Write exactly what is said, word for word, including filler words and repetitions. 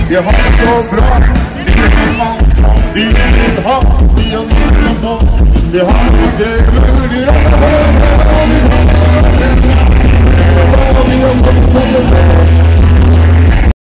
Vi har det så bra, vi är långsamt, vi vill ha, vi är långsamt, vi har det, vi har det.